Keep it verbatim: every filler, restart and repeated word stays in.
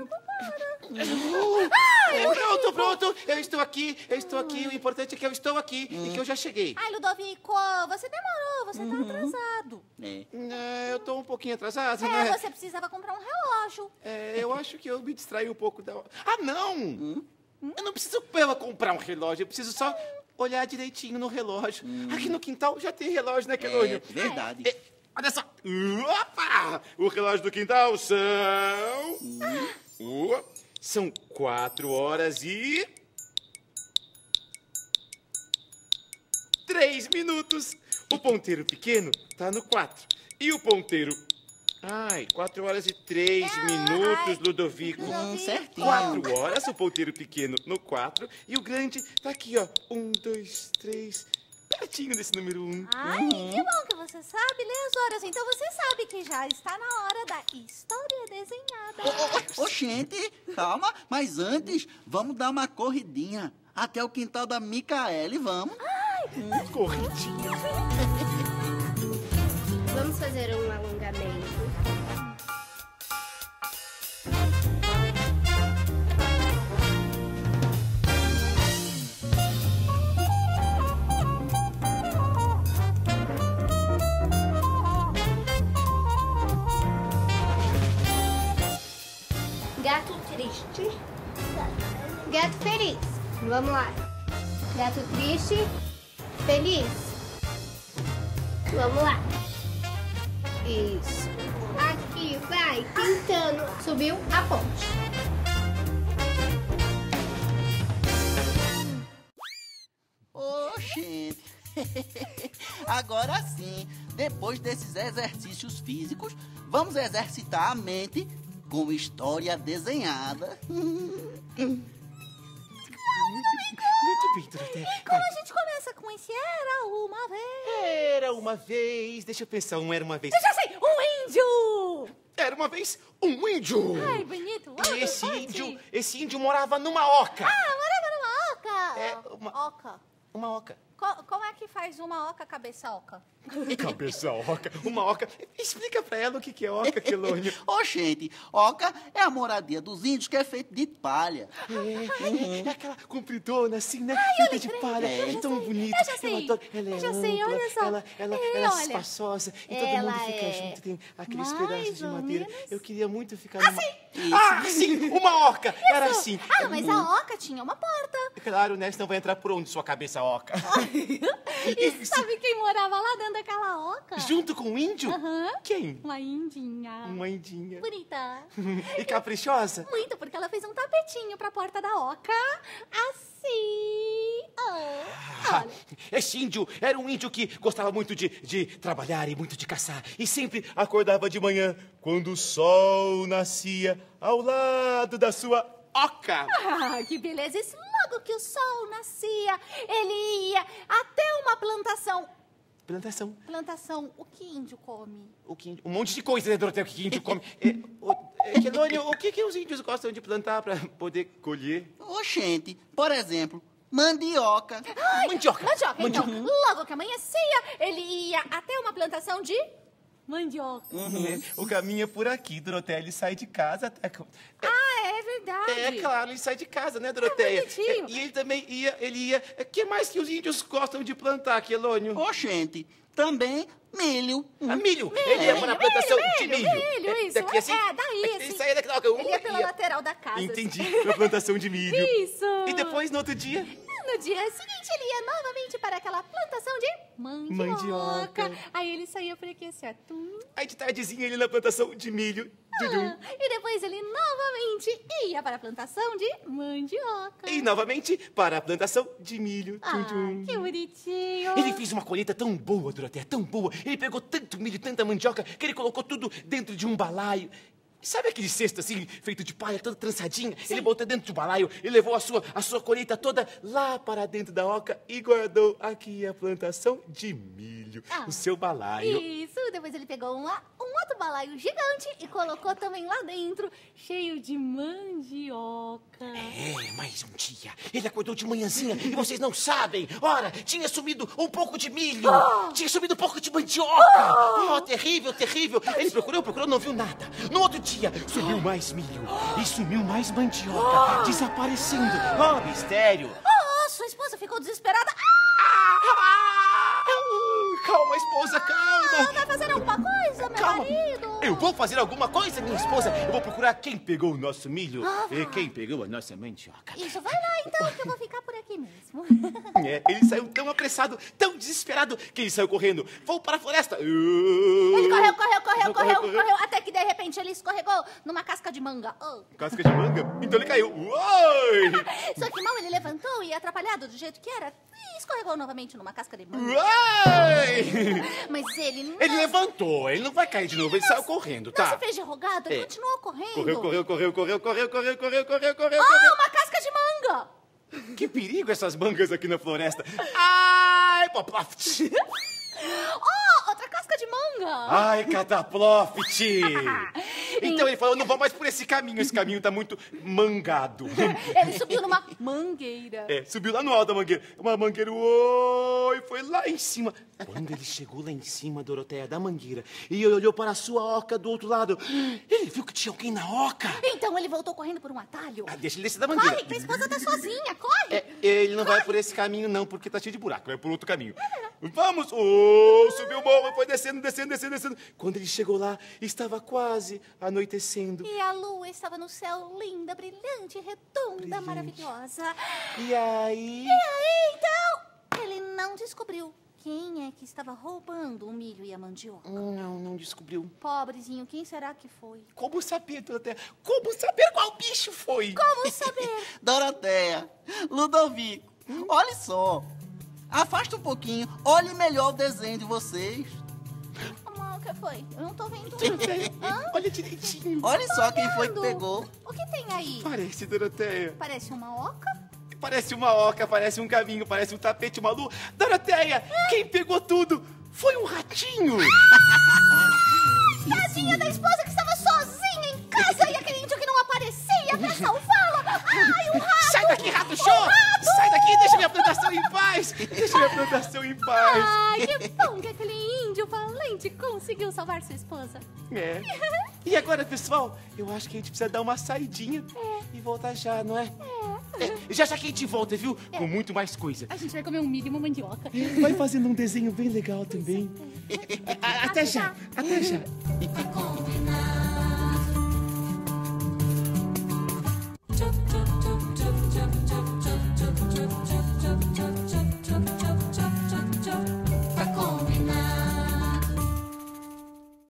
Eu tô pronto, eu estou aqui, eu estou aqui. O importante é que eu estou aqui e que eu já cheguei. Ai, Ludovico, você demorou, você tá atrasado. É. É, eu tô um pouquinho atrasado, É, né? você precisava comprar um relógio. É, eu acho que eu me distraí um pouco da... Ah, não! Hum? Eu não preciso ela comprar um relógio, eu preciso só olhar direitinho no relógio. Hum. Aqui no quintal já tem relógio, né, Quelônio? É, verdade. É, olha só. Opa! O relógio do quintal são... Hum. Uh, são quatro horas e... Três minutos. O ponteiro pequeno tá no quatro. E o ponteiro... Ai, quatro horas e três ah, minutos, ai, Ludovico. Hum, certinho. Quatro horas, o ponteiro pequeno no quatro. E o grande tá aqui, ó. Um, dois, três. Pertinho desse número um. Ai, uhum. Que bom que você sabe ler as horas. Então você sabe que já está na hora da história desenhada. Ô, oh, oh, gente, calma. Mas antes, vamos dar uma corridinha até o quintal da Micaele, vamos? Ai, hum, corridinha. Vamos fazer um alongamento. Gato triste. Gato feliz. Vamos lá. Gato triste. Feliz. Vamos lá. Isso. Aqui, vai, tentando. Subiu a ponte. Ô, oh, gente. Agora sim, depois desses exercícios físicos, vamos exercitar a mente com história desenhada. Muito bem, Doroteia. E como a gente começa com esse era uma vez? Era uma vez... Deixa eu pensar, um era uma vez... Eu já sei! Um índio! Era uma vez um índio! Ai, bonito! E esse índio, esse índio morava numa oca! Ah, morava numa oca! É, uma... Oca. Uma oca. Co como é que faz uma oca cabeça oca? Cabeça oca? Uma oca? Explica pra ela o que que é oca, Quelônio. Ô, oh, gente, oca é a moradia dos índios que é feita de palha. É, uhum. É aquela compridona assim, né? Ai, feita de palha. É, é tão bonita. Eu já sei. Eu adoro. Ela é eu já ampla, sei, olha só. Ela, ela, é, ela é olha, espaçosa. E todo mundo fica é junto. Tem aqueles mais pedaços de madeira. menos... Eu queria muito ficar ah, numa... Sim. Ah, sim! Uma oca! Isso. Era assim. Ah, mas uhum. a oca tinha uma porta. Claro, né? Senão vai entrar por onde, sua cabeça oca? E sabe quem morava lá dentro daquela oca? Junto com o índio? Uhum. Quem? Uma indinha. Uma indinha. Bonita. E caprichosa? Muito, porque ela fez um tapetinho pra porta da oca. Assim. Oh, olha. Esse índio era um índio que gostava muito de, de trabalhar e muito de caçar. E sempre acordava de manhã, quando o sol nascia ao lado da sua oca. Ah, que beleza. E logo que o sol nascia, ele ia até uma plantação. Plantação. Plantação. O que índio come? O que índio... Um monte de coisa, né, Doroteia, o que índio come. é, o, é, Quelônio, o que, que os índios gostam de plantar para poder colher? Ô, oh, gente, por exemplo, mandioca. Ai, mandioca. Mandioca. Mandioca. Então, logo que amanhecia, ele ia até uma plantação de mandioca. Uhum. O caminho é por aqui, Doroteia. Ele sai de casa até... É, ah, é verdade. É, claro, ele sai de casa, né, Doroteia? É bonitinho. É, e ele também ia, ele ia... O que mais que os índios gostam de plantar, Quelônio? Ô, oh, gente, também milho. Ah, milho. milho. Ele ia para a plantação milho, de milho. Milho, é, isso. Daqui assim? É, daí, Ele assim. saía daquela... Ele ia pela ia... lateral da casa. Entendi, assim. para a plantação de milho. Isso. E depois, no outro dia... No dia seguinte, ele ia novamente para aquela plantação de mandioca. Mandioca. Aí ele saía por aqui assim, atum. Aí de tardezinha ele na plantação de milho. Ah, e depois ele novamente ia para a plantação de mandioca. E novamente para a plantação de milho. Ah, que bonitinho. Ele fez uma colheita tão boa, Doroteia, tão boa. Ele pegou tanto milho, tanta mandioca, que ele colocou tudo dentro de um balaio. Sabe aquele cesto assim, feito de palha, toda trançadinha? Sim. Ele botou dentro do balaio e levou a sua, a sua colheita toda lá para dentro da oca e guardou aqui a plantação de milho, ah, o seu balaio. Isso, depois ele pegou um, um outro balaio gigante e colocou também lá dentro, cheio de mandioca. É, mas Mas um dia, ele acordou de manhãzinha e vocês não sabem. Ora, tinha sumido um pouco de milho. Oh. Tinha sumido um pouco de mandioca. Oh, oh terrível, terrível. Ele procurou, procurou, não viu nada. No outro dia, sumiu mais milho. E sumiu mais mandioca. Oh. Desaparecendo. Oh, mistério. Oh, sua esposa ficou desesperada. Ah, ah, calma, esposa, calma. Ah, vai fazer alguma coisa, meu calma. marido? Eu vou fazer alguma coisa, minha esposa. Eu vou procurar quem pegou o nosso milho ah, e quem pegou a nossa mandioca. Isso, vai lá então, que eu vou ficar por aqui mesmo. É, ele saiu tão apressado, tão desesperado, que ele saiu correndo. Vou para a floresta. Ele correu, correu, correu, correu, correu, correu, até que de repente ele escorregou numa casca de manga. Oh. Casca de manga? Então ele caiu. Uoi! Só que mal ele levantou e, atrapalhado do jeito que era, escorregou novamente numa casca de manga. Uoi! Mas ele não... Ele levantou, ele não vai cair de novo, ele saiu correndo, tá? Não se fez de rogado, ele é. continuou correndo. Correu, correu, correu, correu, correu, correu, correu, correu, correu. Oh, uma casca de manga! Que perigo essas mangas aqui na floresta. Ai, Poploft! Oh, outra casca de manga! Ai, Cataploft! Então ele falou, não vou mais por esse caminho, esse caminho tá muito mangado. Ele subiu numa mangueira. É, subiu lá no alto da mangueira. Uma mangueira, oi, foi lá em cima. Quando ele chegou lá em cima, Doroteia, da mangueira, e olhou para a sua oca do outro lado, ele viu que tinha alguém na oca. Então ele voltou correndo por um atalho. Ah, deixa ele descer da mangueira. Corre, que a esposa tá sozinha, corre. É, ele não corre. vai por esse caminho não, porque tá cheio de buraco, vai por outro caminho. Vamos! Oh, subiu o morro, foi descendo, descendo, descendo, descendo. Quando ele chegou lá, estava quase anoitecendo. E a lua estava no céu, linda, brilhante, redonda, brilhante. Maravilhosa. E aí? E aí, então, ele não descobriu quem é que estava roubando o milho e a mandioca. Não, não descobriu. Pobrezinho, quem será que foi? Como saber, Doroteia? Como saber qual bicho foi? Como saber? Doroteia, Ludovico, hum? olhe só. Afasta um pouquinho, olhe melhor o desenho de vocês. O que foi? Eu não tô vendo. Olha direitinho. Olha só quem foi que pegou. O que tem aí? Parece, Doroteia. Parece uma oca? Parece uma oca, parece um caminho, parece um tapete, uma lua. Doroteia, ah. quem pegou tudo foi um ratinho. Tadinha da esposa que estava sozinha em casa e aquele índio que não aparecia pra salvá-la. Ai, o rato! Sai daqui, rato show! Sai daqui, deixa minha plantação em paz! Deixa minha plantação em paz! Ai, que bom que aquele índio valente conseguiu salvar sua esposa. É. E agora, pessoal, eu acho que a gente precisa dar uma saidinha é. e voltar já, não é? É. é. Já já que a gente volta, viu? É. Com muito mais coisa. A gente vai comer um milho e uma mandioca. Vai fazendo um desenho bem legal também. Até já, até já.